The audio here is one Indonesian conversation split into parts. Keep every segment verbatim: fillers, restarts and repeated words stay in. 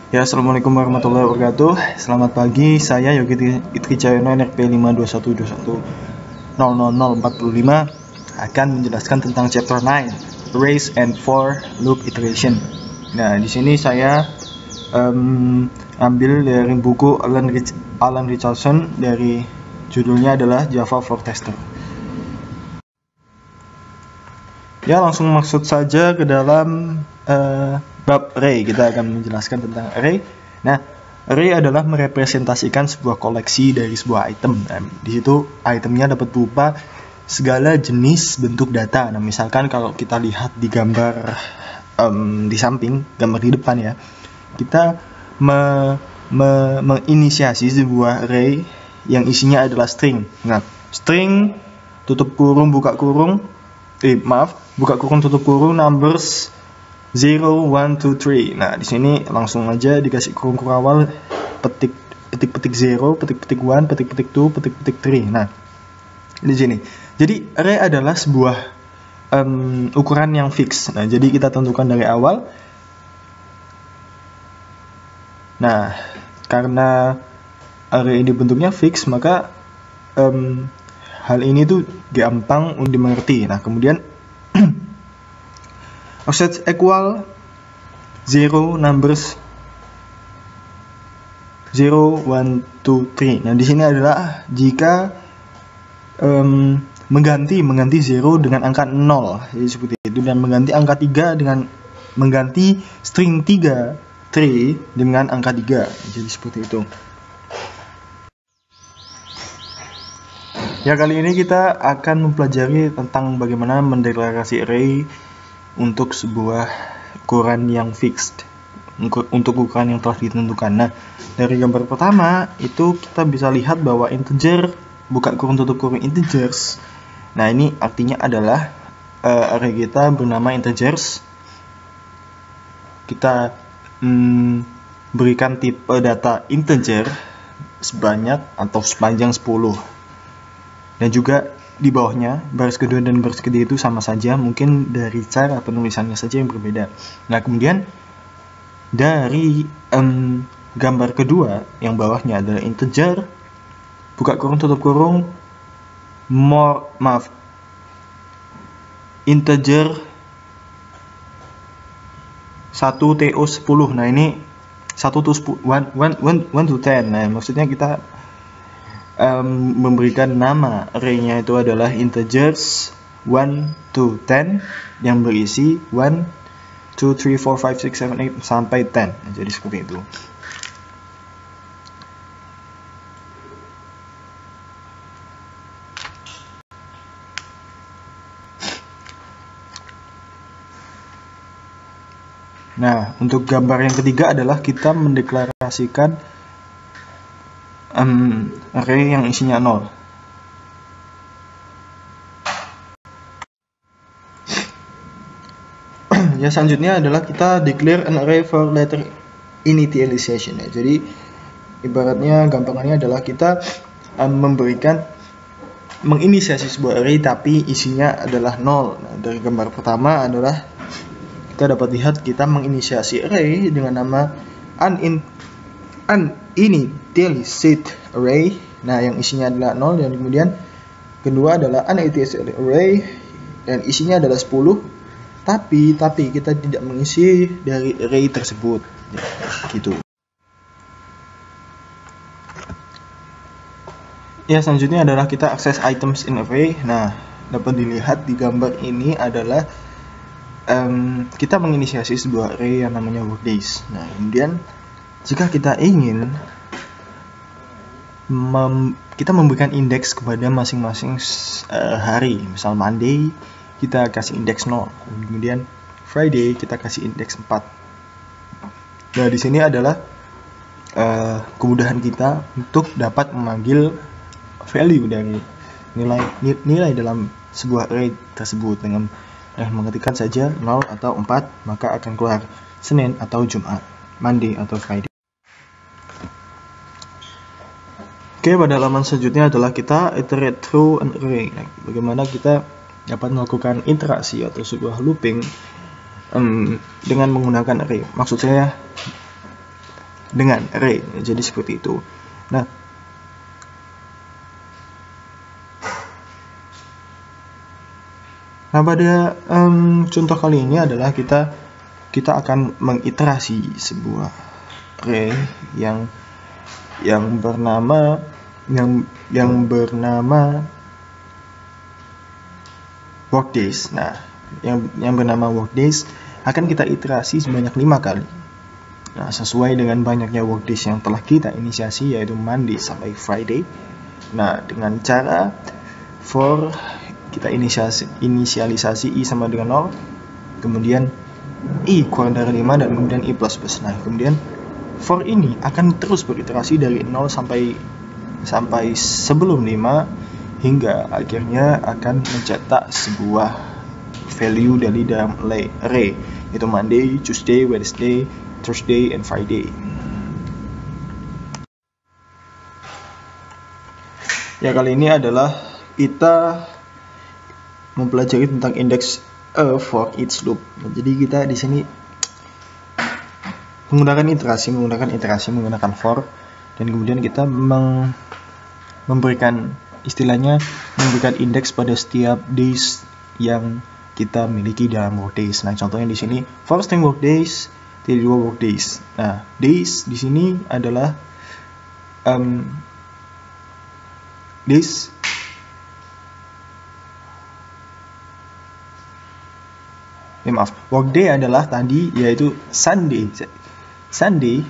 Ya, assalamualaikum warahmatullahi wabarakatuh. Selamat pagi, saya Yogi Tricayono, N R P lima dua satu dua satu nol nol nol empat lima akan menjelaskan tentang chapter nine, Arrays and for Loop Iteration. Nah, di sini saya um, ambil dari buku Alan, Rich Alan Richardson, dari judulnya adalah Java for Tester. Ya, langsung masuk saja ke dalam uh, bab array. Kita akan menjelaskan tentang array. Nah, array adalah merepresentasikan sebuah koleksi dari sebuah item. Nah, di situ itemnya dapat berupa segala jenis bentuk data. Nah, misalkan kalau kita lihat di gambar um, di samping, gambar di depan ya, kita me, me, menginisiasi sebuah array yang isinya adalah string. Nah, string tutup kurung buka kurung, eh maaf, buka kurung tutup kurung numbers zero, one, two, three. Nah, di sini langsung aja dikasih kurung-kurung awal, petik petik-petik zero, petik-petik one, petik-petik two, petik-petik three. Nah, di sini. Jadi array adalah sebuah um, ukuran yang fix. Nah, jadi kita tentukan dari awal. Nah, karena array ini bentuknya fix, maka um, hal ini tuh gampang untuk dimengerti. Nah, kemudian offset equal zero numbers zero, one, two, three. Nah, di sini adalah jika um, mengganti mengganti zero dengan angka nol, jadi seperti itu, dan mengganti angka tiga dengan mengganti string tiga, three dengan angka tiga. Jadi seperti itu. Ya, kali ini kita akan mempelajari tentang bagaimana mendeklarasi array untuk sebuah ukuran yang fixed, untuk ukuran yang telah ditentukan. Nah, dari gambar pertama itu kita bisa lihat bahwa integer, buka kurung tutup kurung integers. Nah, ini artinya adalah uh, array kita bernama integers. Kita mm, berikan tipe data integer sebanyak atau sepanjang sepuluh. Dan juga di bawahnya baris kedua dan baris ketiga itu sama saja, mungkin dari cara penulisannya saja yang berbeda. Nah, kemudian dari um, gambar kedua yang bawahnya adalah integer, buka kurung tutup kurung, more maaf integer satu to sepuluh. Nah, ini satu to one to ten. Nah, maksudnya kita Um, memberikan nama array-nya itu adalah integers one to ten yang berisi one, two, three, four, five, six, seven, eight sampai ten. Nah, jadi seperti itu. Nah, untuk gambar yang ketiga adalah kita mendeklarasikan Um, array yang isinya nol. Ya, selanjutnya adalah kita declare an array for later initialization. Ya, jadi ibaratnya gampangannya adalah kita um, memberikan menginisiasi sebuah array tapi isinya adalah nol. Nah, dari gambar pertama adalah kita dapat lihat kita menginisiasi array dengan nama unin uninitialized array. Nah, yang isinya adalah nol, dan kemudian kedua adalah uninitialized array dan isinya adalah sepuluh, tapi tapi kita tidak mengisi dari array tersebut. Ya, gitu. Ya, selanjutnya adalah kita akses items in array. Nah, dapat dilihat di gambar ini adalah um, kita menginisiasi sebuah array yang namanya workdays. Nah, kemudian jika kita ingin mem kita memberikan indeks kepada masing-masing uh, hari, misal Monday kita kasih indeks nol, kemudian Friday kita kasih indeks empat. Nah, di sini adalah uh, kemudahan kita untuk dapat memanggil value dari nilai nilai dalam sebuah array tersebut dengan eh, mengetikkan saja nol atau empat, maka akan keluar Senin atau Jumat, Monday atau Friday. Oke, pada halaman selanjutnya adalah kita iterate through an array. Nah, bagaimana kita dapat melakukan interaksi atau sebuah looping um, dengan menggunakan array. Maksud saya dengan array. Jadi seperti itu. Nah, nah pada um, contoh kali ini adalah kita kita akan mengiterasi sebuah array yang yang bernama yang yang bernama workdays. Nah, yang yang bernama workdays akan kita iterasi sebanyak lima kali. Nah, sesuai dengan banyaknya workdays yang telah kita inisiasi, yaitu Monday sampai Friday. Nah, dengan cara for kita inisiasi, inisialisasi i sama dengan nol, kemudian i kurang dari lima, dan kemudian i plus plus. Nah, kemudian for ini akan terus beriterasi dari nol sampai sampai sebelum lima, hingga akhirnya akan mencetak sebuah value dari dalam array, yaitu Monday, Tuesday, Wednesday, Thursday, and Friday. Ya, kali ini adalah kita mempelajari tentang index a for each loop. Jadi kita di sini menggunakan iterasi, menggunakan iterasi, menggunakan for, dan kemudian kita meng memberikan istilahnya memberikan indeks pada setiap days yang kita miliki dalam workdays. Nah, contohnya di sini for string workdays, titik dua workdays. Nah, days di sini adalah um, days eh, maaf, workday adalah tadi yaitu Sunday, Sunday,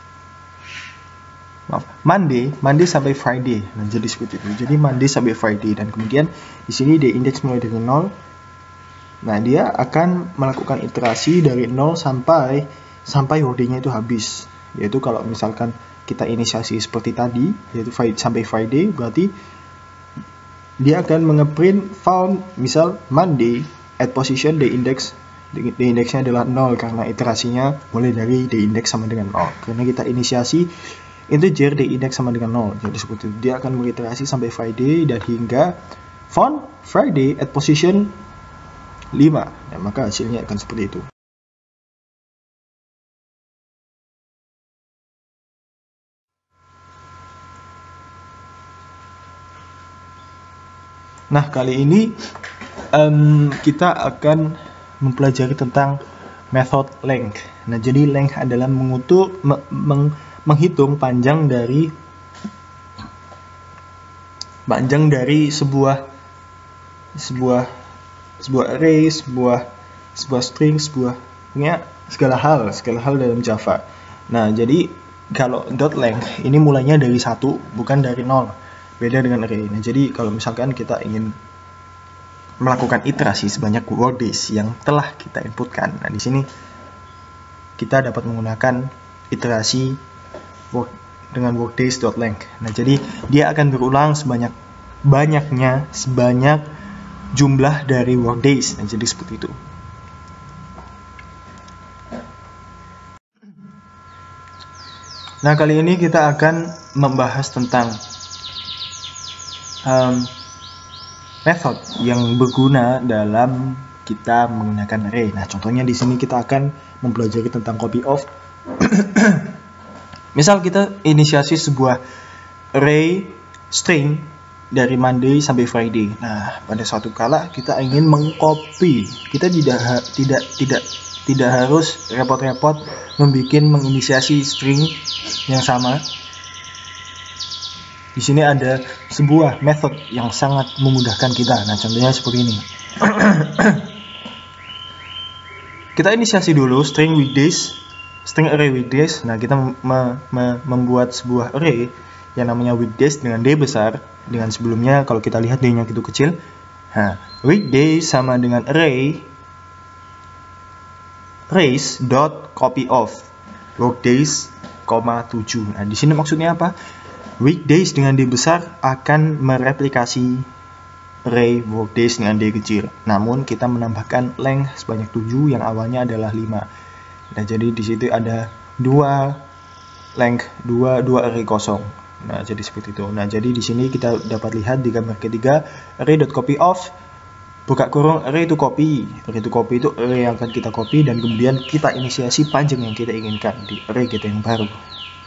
maaf, Monday, Monday sampai Friday. Nah, jadi seperti itu. Jadi Monday sampai Friday, dan kemudian di sini dia indeks mulai dari nol. Nah, dia akan melakukan iterasi dari nol sampai sampai workday-nya itu habis. Yaitu kalau misalkan kita inisiasi seperti tadi, yaitu sampai Friday, berarti dia akan mengeprint found misal Monday at position the index, the indeksnya adalah nol karena iterasinya mulai dari the index sama dengan nol. Karena kita inisiasi integer the index sama dengan nol. Jadi seperti itu. Dia akan mengiterasi sampai Friday dan hingga found Friday at position lima. Nah, maka hasilnya akan seperti itu. Nah, kali ini um, kita akan mempelajari tentang method length. Nah, jadi length adalah mengutuk, me, meng, menghitung panjang dari panjang dari sebuah sebuah sebuah array, sebuah sebuah string, sebuah punya segala hal, segala hal dalam Java. Nah, jadi kalau dot length ini mulainya dari satu, bukan dari nol. Beda dengan array. Nah, jadi kalau misalkan kita ingin melakukan iterasi sebanyak workdays yang telah kita inputkan. Nah, di sini kita dapat menggunakan iterasi work dengan workdays.length. Nah, jadi dia akan berulang sebanyak banyaknya sebanyak jumlah dari workdays. Nah, jadi seperti itu. Nah, kali ini kita akan membahas tentang um, method yang berguna dalam kita menggunakan array. Nah, contohnya di sini kita akan mempelajari tentang copy of. Misal kita inisiasi sebuah array string dari Monday sampai Friday. Nah, pada suatu kala kita ingin mengcopy. Kita tidak tidak tidak tidak harus repot-repot membuat menginisiasi string yang sama. Di sini ada sebuah method yang sangat memudahkan kita. Nah, contohnya seperti ini. Kita inisiasi dulu string weekdays, string array weekdays. Nah, kita me me membuat sebuah array yang namanya weekdays dengan D besar. Dengan sebelumnya kalau kita lihat D-nya itu kecil. Nah, weekdays sama dengan array race dot copy of workdays, tujuh. Nah, di sini maksudnya apa? Weekdays dengan D besar akan mereplikasi array workdays dengan D kecil. Namun kita menambahkan length sebanyak tujuh yang awalnya adalah lima. Nah, jadi di situ ada dua length, dua dua array kosong. Nah, jadi seperti itu. Nah, jadi di sini kita dapat lihat di gambar ketiga, array.copyof buka kurung array to copy. Array to copy itu array yang akan kita copy dan kemudian kita inisiasi panjang yang kita inginkan di array kita yang baru.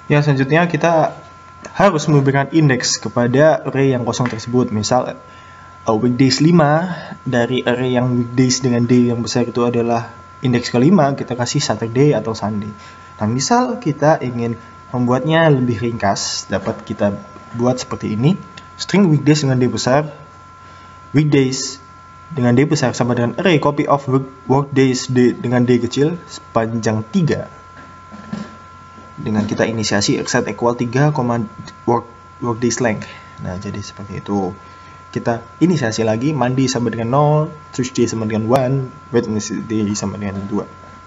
Ya, selanjutnya kita harus memberikan indeks kepada array yang kosong tersebut. Misal uh, weekdays lima dari array yang weekdays dengan day yang besar itu adalah indeks kelima, kita kasih Saturday atau Sunday. Nah, misal kita ingin membuatnya lebih ringkas, dapat kita buat seperti ini. String weekdays dengan day besar, weekdays dengan day besar sama dengan array copy of workdays day dengan day kecil sepanjang tiga. Dengan kita inisiasi except equal tiga, work, workdays length. Nah, jadi seperti itu. Kita inisiasi lagi, Monday sama dengan nol, Tuesday sama dengan satu, Wednesday sama dengan dua.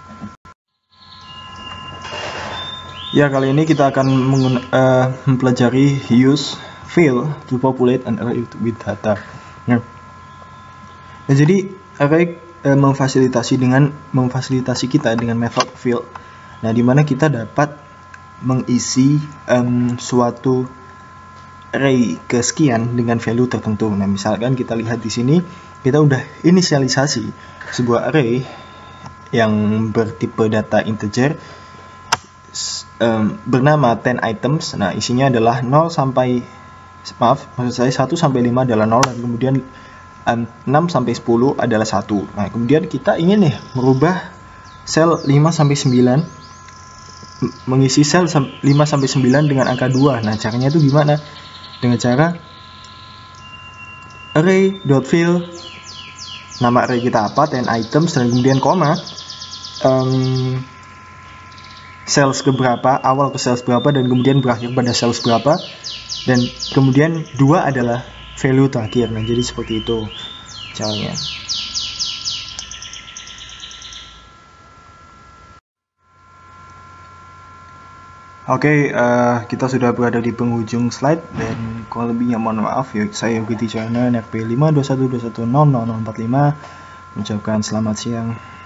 Ya, kali ini kita akan uh, mempelajari use fill to populate an array with data. Nah, nah jadi array uh, memfasilitasi dengan memfasilitasi kita dengan method fill. Nah, di mana kita dapat mengisi um, suatu array kesekian dengan value tertentu. Nah, misalkan kita lihat di sini, kita udah inisialisasi sebuah array yang bertipe data integer um, bernama ten items. Nah, isinya adalah nol sampai maaf, maksud saya satu sampai lima adalah nol, dan kemudian um, enam sampai sepuluh adalah satu. Nah, kemudian kita ingin nih merubah sel lima sampai sembilan, mengisi sel lima sampai sembilan dengan angka dua. Nah, caranya itu gimana? Dengan cara array.fill, nama array kita apa, ten items, dan kemudian koma, um, sales keberapa, awal ke sales berapa, dan kemudian berakhir pada sales berapa, dan kemudian dua adalah value terakhir. Nah, jadi seperti itu caranya. Oke, okay, uh, kita sudah berada di penghujung slide, dan kurang lebihnya mohon maaf. Ya, saya Yogi Ticana, N R P lima dua satu dua satu nol nol nol empat lima, mengucapkan selamat siang.